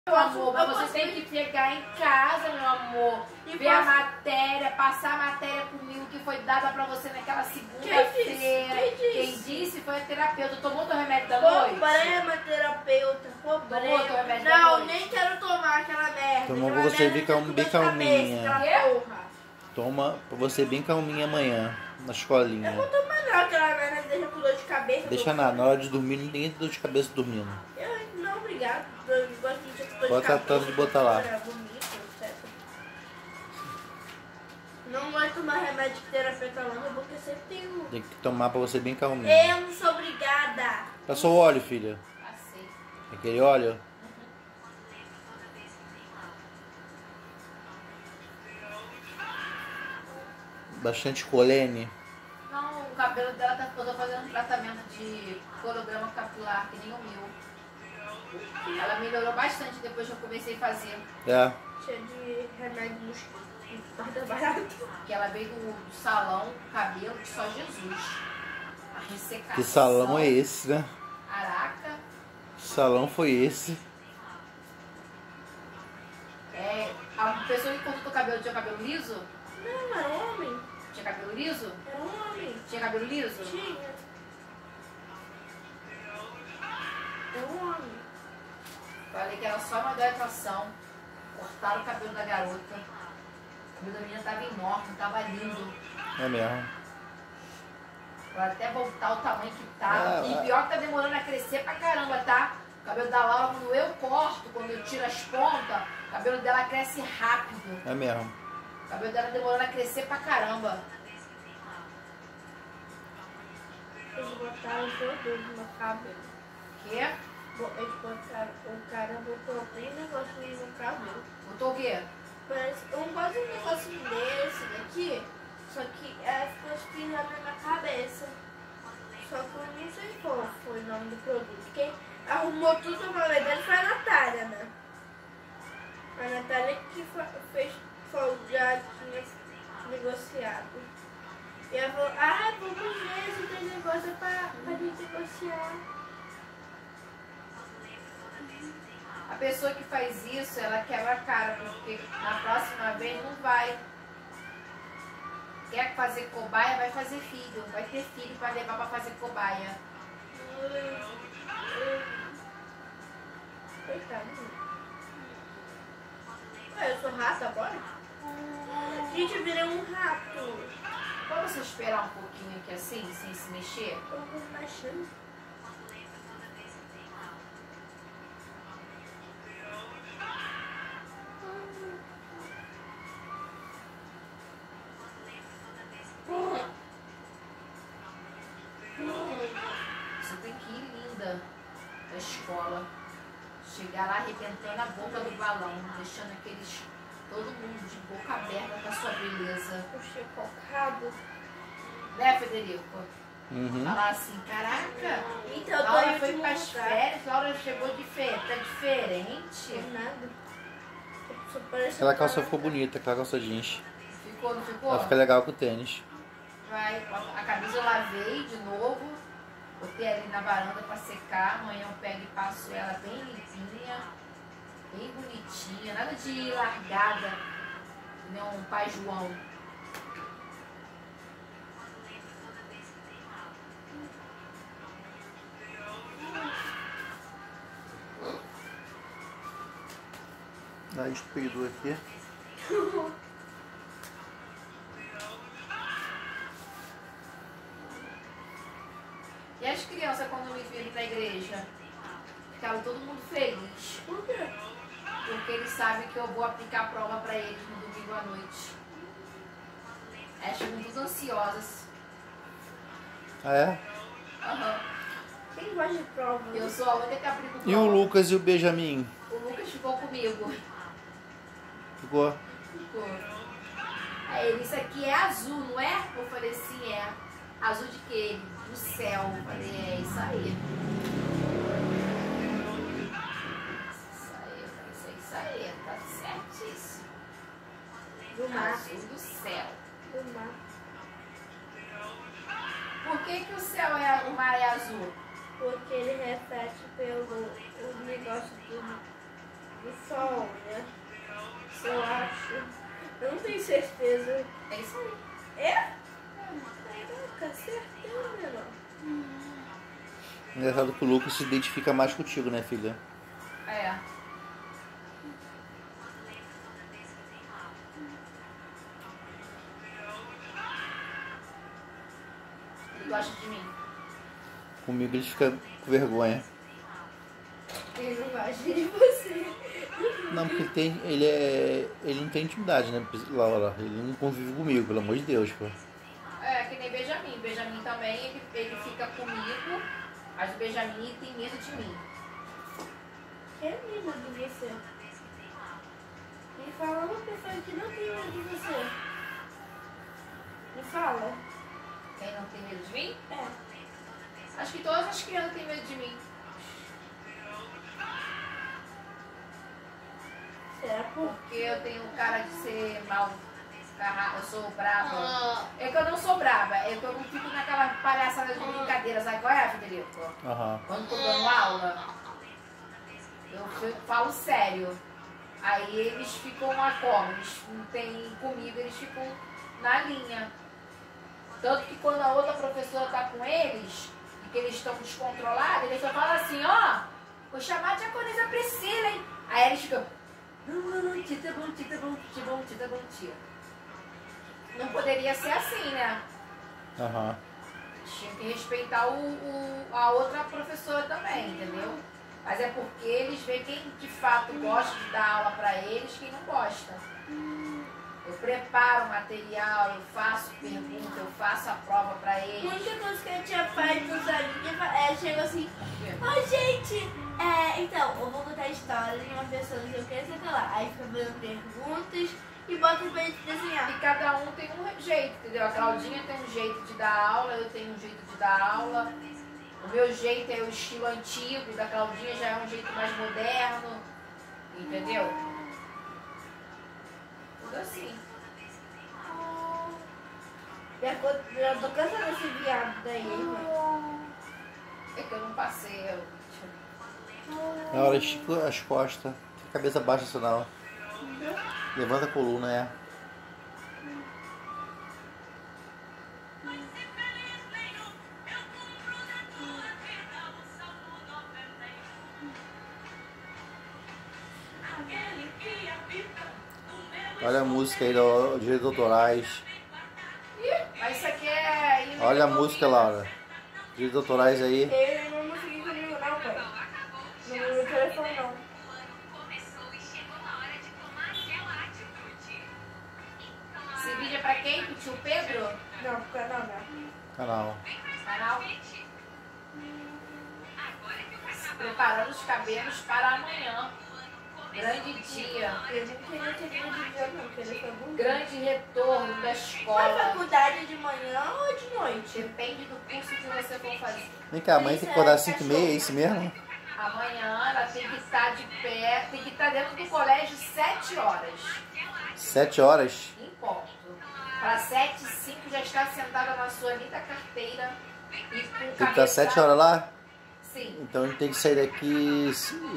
Meu amor, mas você tem que pegar em casa, meu amor, e ver a matéria, passar a matéria comigo que foi dada pra você naquela segunda-feira. Quem disse foi a terapeuta. Tomou teu remédio da noite? Problema, terapeuta. Tomou teu remédio da Não, noite? nem quero tomar aquela merda. Toma pra você bem calminha. Porra. Toma pra você bem calminha amanhã, na escolinha. Eu vou tomar não, aquela merda deixa com dor de cabeça. Deixa nada, na hora de dormir ninguém tem dor de cabeça dormindo. Não, obrigado. Eu gosto de dor de cabeça. Bota tanto de botar lá. Não gosto de tomar remédio de terapeuta não, porque sempre tem um. Tem que tomar pra você bem calminha. Eu não sou obrigada. Passou o óleo, filha. Passei. Aquele óleo. Bastante colene. Não, o cabelo dela tá toda fazendo um tratamento de colograma capilar, que nem o meu. Ela melhorou bastante depois que eu comecei a fazer. É. Cheio de remédio mosquito. Barato. Que ela veio do salão, cabelo, que só Jesus. A ressecação. Que salão é esse, né? Caraca. Que salão foi esse? É, a pessoa que cortou o cabelo tinha cabelo liso? Não, era um homem. Tinha cabelo liso? Era um homem. Tinha cabelo liso? Tinha. Era um homem. Falei que era só uma hidratação. Cortaram o cabelo da garota. O cabelo da menina tava enorme, tava lindo. É mesmo. Pra até voltar o tamanho que tava. E pior que tá demorando a crescer pra caramba, tá? O cabelo da Laura, quando eu corto, quando eu tiro as pontas, o cabelo dela cresce rápido. É mesmo. O cabelo dela demorando a crescer pra caramba. Eles botaram produto no cabelo. Quê? Eles botaram, o cara botou bem negocinho no cabelo. Botou o quê? Parece quase um negocinho desse daqui, só que ficou espirrando na cabeça. Só que eu não sei qual foi o nome do produto. Quem arrumou tudo na verdade foi a Natália, né? A Natália que já tinha negociado. E ela falou, vamos ver se tem negócio pra gente negociar. A pessoa que faz isso, ela quebra a cara, porque na próxima vez não vai. Quer fazer cobaia, vai fazer filho. Vai ter filho para levar para fazer cobaia. Coitado. Eu sou rato agora? Gente, eu virei um rato. Vamos esperar um pouquinho aqui assim, sem se mexer? Eu vou mexendo. Você tem que ir linda da escola. Chegar lá arrebentando a boca do balão, deixando todo mundo de boca aberta com a sua beleza. Puxei cocado. Né, Federico? Uhum. Falar assim, caraca, Então, eu tô Laura em foi último para as lugar. férias, Laura chegou tá diferente. Não nada. Só parece Aquela um calça cara. ficou bonita, aquela calça jeans. Ficou, não ficou? Ela fica legal com o tênis. Vai, a camisa eu lavei de novo, botei ali na varanda para secar. Amanhã eu pego e passo ela bem limpinha, bem bonitinha, nada de largada, nem um pai João. Dá espelho aqui. E as crianças quando me viram na igreja? Ficaram todo mundo feliz. Por quê? Porque eles sabem que eu vou aplicar a prova para eles no domingo à noite. Elas ficam tudo ansiosas. Ah, é? Aham. Quem gosta de prova? Eu sou a única que aplico prova. E o Lucas e o Benjamin? O Lucas ficou comigo. Ficou? Ficou. Aí ele, isso aqui é azul, não é? Eu falei assim, é. Azul de quê? Do céu. Eu falei, é isso aí. Isso aí, eu falei, isso aí, tá certíssimo. Do mar. Azul do céu. Do mar. Por que que o mar é azul? Porque ele reflete pelo o negócio do do sol, né? Isso eu acho. Eu não tenho certeza. É isso aí. É? Caraca, certeza, menor. Engraçado que o Lucas se identifica mais contigo, né, filha? É. Ele gosta de mim. Comigo ele fica com vergonha. Ele não gosta de você. Não, porque ele não tem intimidade, né, Laura? Ele não convive comigo, pelo amor de Deus, pô. É, que nem Benjamin. Benjamin também, ele fica comigo, mas o Benjamin tem medo de mim. Que medo de você? Me fala uma pessoa que não tem medo de você. Me fala. Quem não tem medo de mim? É. Acho que todas as crianças têm medo de mim. Será por Porque eu tenho cara de ser mal. Eu sou brava. É que eu não sou brava, é que eu não fico naquela palhaçada de brincadeira. Sabe qual é, Federico? Aham. Quando tô dando aula, eu falo sério. Aí eles ficam a como? Eles não têm comigo, eles ficam na linha. Tanto que quando a outra professora tá com eles, e que eles estão descontrolados, eles só falam assim, ó, vou chamar a diaconisa Priscila, hein? Aí eles ficam, não, tia, tá bom, tia, tá bom, tia, bom, tia, tá bom, tia. Não poderia ser assim, né? Aham. Tinha que respeitar a outra professora também, entendeu? Mas é porque eles veem quem de fato gosta de dar aula pra eles, quem não gosta. Eu preparo o material, eu faço pergunta, eu faço a prova pra eles. muita coisa que a tia faz nos amigos, chega assim, oi gente, então, eu vou contar a história de uma pessoa, não sei o que, sei lá. Aí fica fazendo perguntas e bota pra gente desenhar. E cada um tem um jeito, entendeu? A Claudinha tem um jeito de dar aula, eu tenho um jeito de dar aula. O meu jeito é o estilo antigo, da Claudinha já é um jeito mais moderno, entendeu? Tudo assim. Já tô cansada desse viado daí, né? É que eu não passei, Na hora estica as costas, fica a cabeça baixa, assim, não. Levanta a coluna, é. Olha a música aí dos direitos autorais. Mas isso aqui é... Olha a música, Laura. Direitos autorais aí. Eu não consegui comigo não, pai. No meu telefone não. Esse vídeo é pra quem? Pro tio Pedro? Não, pro canal não. Canal. Canal? Preparando os cabelos para amanhã. Grande dia. Eu não queria ter medo de dia não, queria ser bonito. Grande retorno da Mas escola. faculdade de manhã ou de noite? Depende do curso que você for fazer. Vem cá, amanhã tem que acordar às 5h30, é isso mesmo? Amanhã ela tem que estar de pé, tem que estar dentro do colégio 7 horas. 7 horas? Em ponto. Para 7h05 já está sentada na sua linda carteira e com o Tem que estar 7 horas lá? Sim. Então a gente tem que sair daqui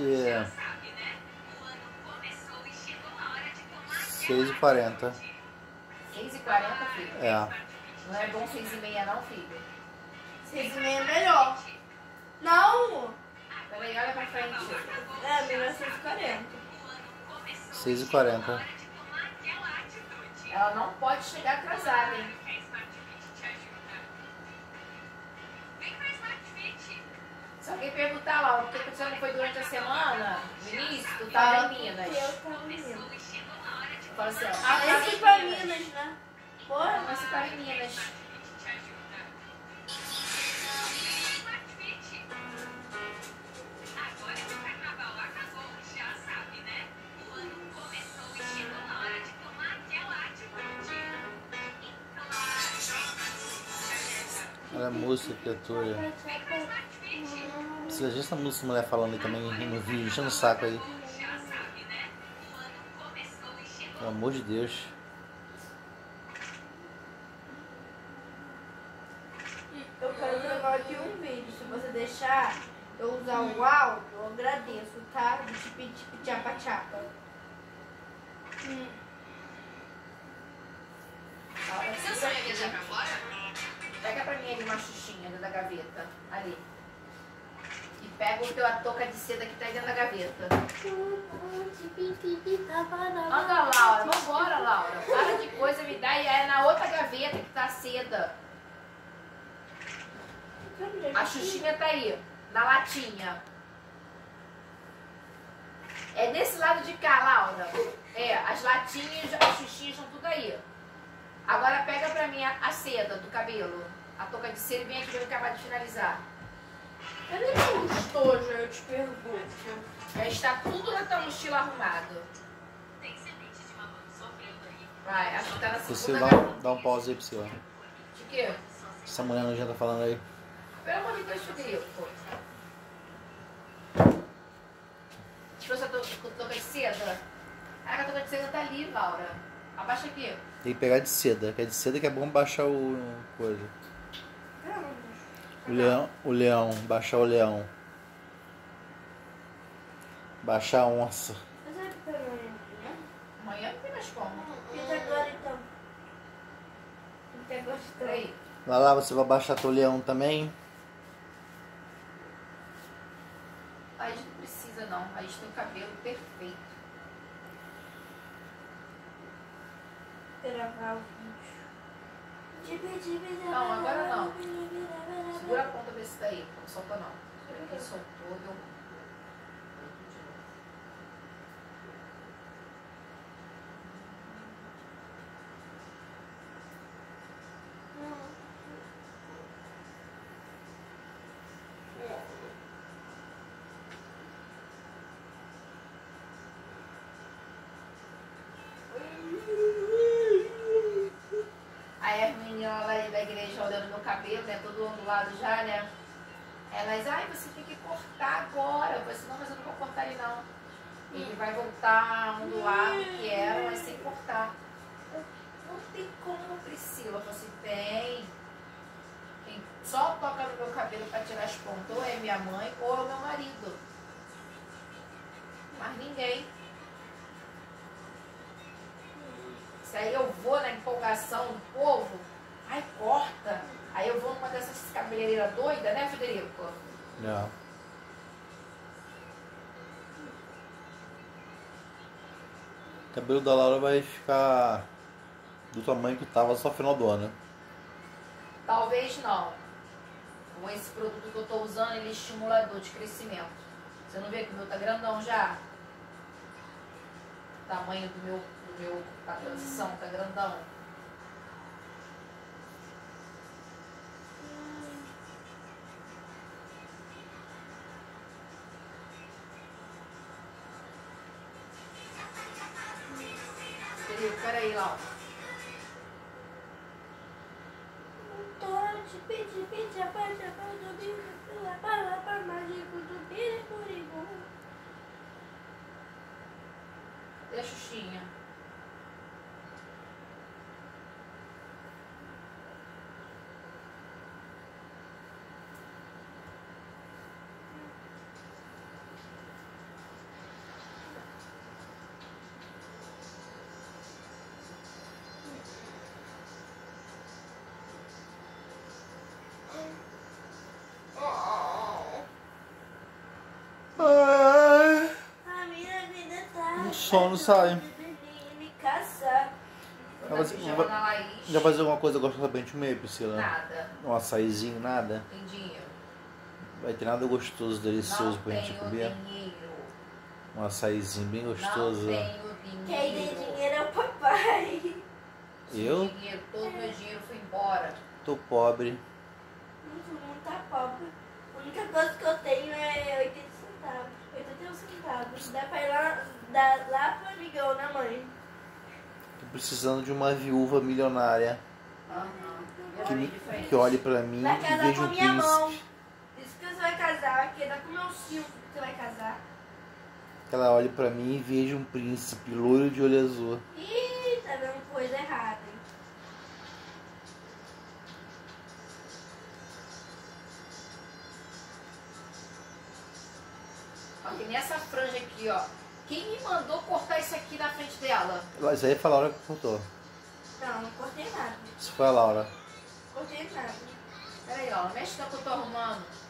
6h40. 6h40, filho. É. Não é bom 6h30 não, filho? 6h30 é melhor. Não! Peraí, olha pra frente. É, melhor 6h40. 6h40. Ela não pode chegar atrasada, hein? Se alguém perguntar lá, por que você não foi durante a semana, no início, tu tava em Minas. Eu tava em Minas. Eu falo assim, ó, Ah, esse pra Minas, né? Porra. Mas você tava em Minas. Olha a música, criatura. Você já essa música, mulher falando aí também no vídeo, enchendo o saco aí. Pelo amor de Deus. Eu quero gravar aqui um vídeo. Se você deixar eu usar o áudio, eu agradeço, tá? Do tipo tchapa-tchapa. Você sonha viajar pra fora? Pega pra mim ali uma xuxinha dentro da gaveta. Ali. E pega a touca de seda que tá aí dentro da gaveta. Anda, Laura. Vambora, Laura. Para de coisa, me dá. E é na outra gaveta que tá a seda. A xuxinha tá aí. Na latinha. É desse lado de cá, Laura. É, as latinhas, as xuxinhas estão tudo aí. Agora pega pra mim a seda do cabelo. A touca de seda e vem aqui pra eu acabar de finalizar. Cadê meu estojo? Eu te pergunto. Já está tudo na tua mochila arrumado. Tem semente de mamão sofrendo aí. Vai, acho que tá na Você segunda dá um pause aí pra você, ó. De quê? Essa mulher não já tá falando aí. Pelo amor de Deus, Federico. Tirou essa touca de seda? Ah, a touca de seda tá ali, Laura. Abaixa aqui. Tem que pegar de seda, que é de seda que é bom baixar o coisa. O leão, baixar o leão. Baixar a onça. Mas é pra amanhã, né? Amanhã não tem mais como. Pinta agora então. Pinta agora então. Peraí. Lá, você vai baixar teu leão também. A gente não precisa não. A gente tem o cabelo perfeito. Gravar o vídeo. Não, agora não. Segura a ponta desse daí. Não solta não. Quem soltou, deu. Aí as meninas lá da igreja olhando meu cabelo, né? Todo ondulado já, né? Elas, ai, você tem que cortar agora. Eu falei assim, não, mas eu não vou cortar ele não. Ele vai voltar ondulado que era, mas sem cortar. Não tem como, Priscila. Eu falei assim, tem. Quem só toca no meu cabelo pra tirar as pontas ou é minha mãe ou é o meu marido. Mas ninguém. Se aí eu vou na empolgação do povo, ai, corta. Aí eu vou numa dessas cabeleireiras doidas, né, Federico? Não. O cabelo da Laura vai ficar do tamanho que tava só final do ano. Talvez não. Com esse produto que eu tô usando, ele é estimulador de crescimento. Você não vê que o meu tá grandão já? O tamanho do meu a transição tá grandão. Peraí, Laura. Cadê a Xuxinha? A minha vida tá. O sono sai. Me caçar. Já fazer alguma coisa gostosa pra gente comer, Priscila? Nada. Um açaizinho, nada? Tem dinheiro. Vai ter nada gostoso, delicioso pra gente Não comer? tenho dinheiro. Um açaizinho bem gostoso. Não tenho dinheiro. Quem tem dinheiro é o papai. Eu? Dinheiro, todo meu dinheiro foi embora. Tô pobre. Não tá pobre. A única coisa que eu tenho é 80 centavos. 81 centavos. Dá pra ir lá pro amigão, né, mãe? Tô precisando de uma viúva milionária Aham. que olhe pra mim Vai e casar veja com a um minha mão. príncipe. Isso que você vai casar, que dá com o meu silvo que você vai casar. Que ela olhe pra mim e veja um príncipe loiro de olho azul. Ih, tá vendo coisa errada, hein? Ó, que E essa franja aqui, ó. Quem me mandou cortar isso aqui na frente dela? Isso aí foi a Laura que cortou. Não cortei nada. Isso foi a Laura. Cortei nada. Peraí, ó. Mexe no que eu tô arrumando.